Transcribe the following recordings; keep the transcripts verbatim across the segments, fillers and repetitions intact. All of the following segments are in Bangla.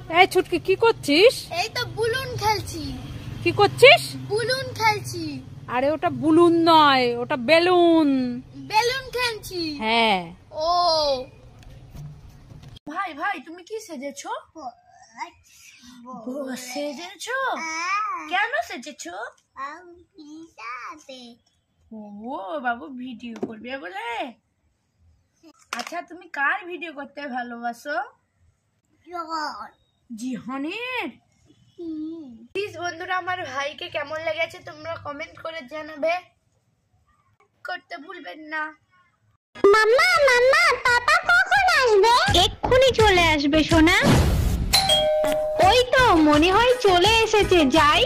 এই ছুটকি কি করছিস? এই তো বুলুন খেলছি। কি করছিস? বুলুন খেলছি। আরে ওটা বুলুন নয়, ওটা বেলুন। বেলুন খেলছি। হ্যাঁ। ও ভাই ভাই তুমি কি সেজেছো? সেজেছো? কেন সেজেছো? ও বাবু ভিডিও করবে বলে। আচ্ছা তুমি কার ভিডিও করতে ভালোবাসো? জিহানের। প্লিজ বন্ধুরা আমার ভাইকে কেমন লেগেছে তোমরা কমেন্ট করে জানাবে, করতে ভুলবেন না। মাম্মা মাম্মা পাপা কখন আসবে? এক্ষুনি চলে আসবে সোনা। ওই তো মনে হয় চলে এসেছে, যাই।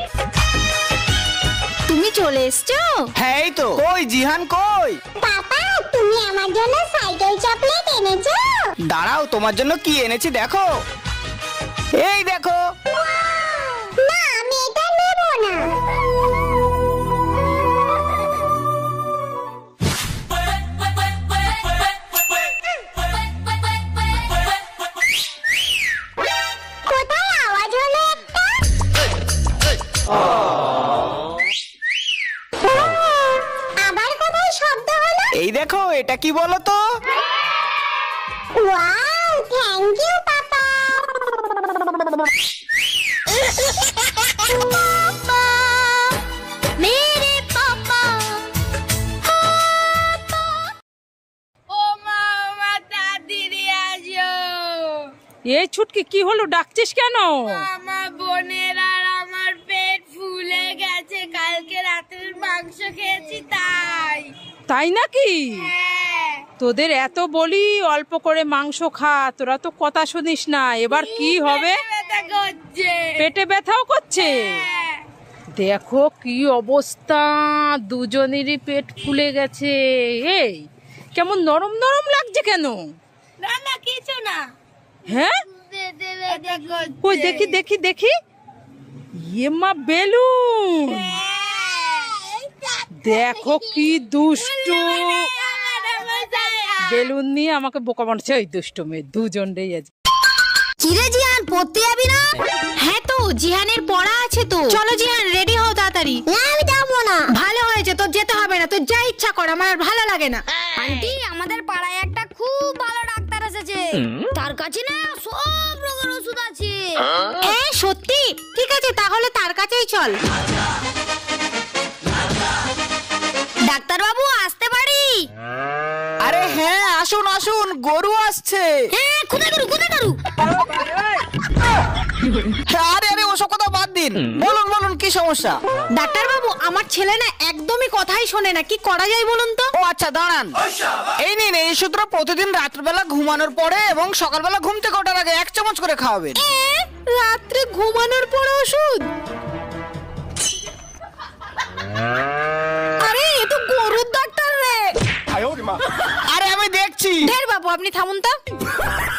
তুমি চলে এসছো? হ্যাঁ এই তো। কই জিহান কই? পাপা তুমি আমার জন্য সাইকেল চকলেট এনেছো? দাঁড়াও তোমার জন্য কি এনেছি দেখো। এই দেখো। না আমি এটা নেব না। কোথায় আওয়াজ হলো একটা? আবার কোথায় শব্দ হলো? এই দেখো এটা কি বলো তো? Wow thank you papa. Papa মেরে পাপা। ও মা মা তাড়াতাড়ি আসো। এই ছুটকি কি হলো, ডাকছিস কেন? আমার বোনের আর আমার পেট ফুলে গেছে, কালকে রাতের মাংস খেয়েছি তাই। তাই নাকি? হ্যাঁ। তোদের এত বলি অল্প করে মাংস খা, তোরা তো কথা শুনিস না। এবার কি হবে? ব্যথা করছে। পেটে ব্যথাও করছে। হ্যাঁ। দেখো কি অবস্থা, দুজনেরই পেট ফুলে গেছে। এই কেমন নরম নরম লাগছে কেন? না না কিছু না। হ্যাঁ পেটে ব্যথা করছে। ওই দেখি দেখি দেখি, ইয়ে মা বেলুন। দেখো কি দুষ্টু, বেলুন নিয়ে আমাকে বোকা বানাচ্ছে। ওই দুষ্টু মেয়ে দুজন রে। আজ কিরে জিহান পড়তে যাবি না? হ্যাঁ তো জিহানের পড়া আছে তো। চলো জিহান রেডি হও তাড়াতাড়ি। না আমি যাবো না। ভালো হয়েছে, তোর যেতে হবে না, তোর যা ইচ্ছা কর, আমার আর ভালো লাগে না। আন্টি আমাদের পাড়ায় একটা খুব ভালো ডাক্তার এসেছে, তার কাছে না সব রোগের ওষুধ আছে। এ সত্যি? ঠিক আছে তাহলে তার কাছেই চল। ডাক্তার বাবু আসতে পারি? আরে হ্যাঁ আসুন আসুন, গরু আসছে। হ্যাঁ কোথায় গরু কোথায় গরু? আরে আরে ওসব কথা বাদ দিন, বলুন বলুন কি সমস্যা? ডাক্তার বাবু আমার ছেলে না একদমই কথাই শোনে না, কি করা যায় বলুন তো? ও আচ্ছা দাঁড়ান, এই নিন এই সূত্র প্রতিদিন রাত্রিবেলা ঘুমানোর পরে এবং সকালবেলা ঘুম থেকে ওঠার আগে এক চামচ করে খাওয়াবেন। রাত্রে ঘুমানোর পরে ওষুধ? আরে এ তো গরুর ডাক্তার রে। আরে আমি দেখছি। ঢের বাবু আপনি থামুন তো।